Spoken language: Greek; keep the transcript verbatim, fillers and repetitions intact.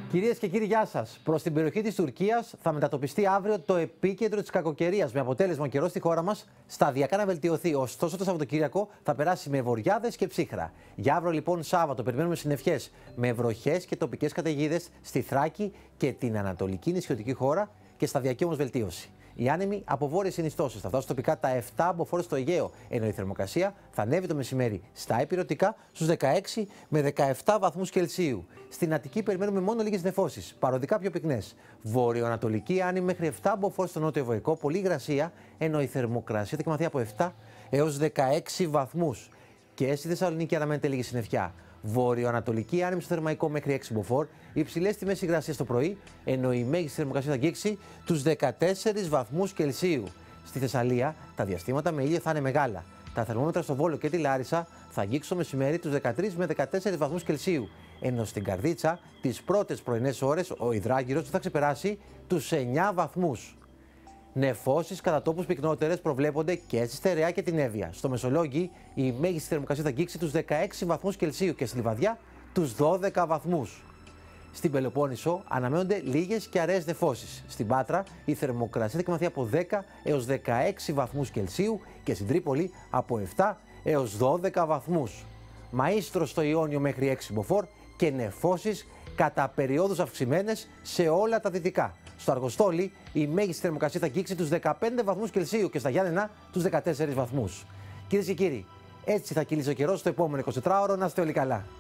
Κυρίες και κύριοι, γεια σας. Προς την περιοχή της Τουρκίας θα μετατοπιστεί αύριο το επίκεντρο της κακοκαιρίας, με αποτέλεσμα ο καιρός στη χώρα μας σταδιακά να βελτιωθεί. Ωστόσο, το Σαββατοκύριακο θα περάσει με βοριάδες και ψύχρα. Για αύριο, λοιπόν, Σάββατο, περιμένουμε συννεφιές με βροχές και τοπικές καταιγίδες στη Θράκη και την ανατολική νησιωτική χώρα και σταδιακή όμως βελτίωση. Οι άνεμοι από βόρειες συνιστώσεις θα φτάσουν τοπικά τα επτά από φόρες στο Αιγαίο, ενώ η θερμοκρασία θα ανέβει το μεσημέρι στα ηπειρωτικά στους δεκαέξι με δεκαεπτά βαθμούς Κελσίου. Στην Αττική περιμένουμε μόνο λίγες νεφώσεις, παροδικά πιο πυκνές. Βορειοανατολική άνεμη μέχρι επτά από φόρες στο νότιο Ευωικό, πολύ υγρασία, ενώ η θερμοκρασία θα κοιμαθεί από επτά έως δεκαέξι βαθμούς. Και στη Θεσσαλονίκη αναμένεται λίγη συννεφιά. Βορειοανατολική άνεμη στο Θερμαϊκό μέχρι έξι μποφόρ, υψηλές τιμές υγρασίας το πρωί, ενώ η μέγιστη θερμοκρασία θα αγγίξει τους δεκατέσσερις βαθμούς Κελσίου. Στη Θεσσαλία τα διαστήματα με ήλιο θα είναι μεγάλα. Τα θερμόμετρα στο Βόλο και τη Λάρισα θα αγγίξουν το μεσημέρι τους δεκατρείς με δεκατέσσερις βαθμούς Κελσίου. Ενώ στην Καρδίτσα τις πρώτες πρωινές ώρες ο υδράργυρος θα ξεπεράσει τους εννιά βαθμούς. Νεφώσεις κατά τόπους πυκνότερες προβλέπονται και στη Στερεά και την Εύβοια. Στο Μεσολόγγι η μέγιστη θερμοκρασία θα αγγίξει τους δεκαέξι βαθμούς Κελσίου και στη Λιβαδιά τους δώδεκα βαθμούς. Στην Πελοπόννησο αναμένονται λίγες και αραιές νεφώσεις. Στην Πάτρα η θερμοκρασία θα κοιμαθεί από δέκα έως δεκαέξι βαθμούς Κελσίου και στην Τρίπολη από επτά έως δώδεκα βαθμούς. Μαΐστρο στο Ιόνιο μέχρι έξι μποφόρ και νεφώσεις κατά περιόδους αυξημένες σε όλα τα δυτικά. Στο Αργοστόλι η μέγιστη θερμοκρασία θα αγγίξει τους δεκαπέντε βαθμούς Κελσίου και στα Γιάννενα τους δεκατέσσερις βαθμούς. Κυρίες και κύριοι, έτσι θα κυλήσει ο καιρός στο επόμενο εικοσιτετράωρο. Να είστε όλοι καλά.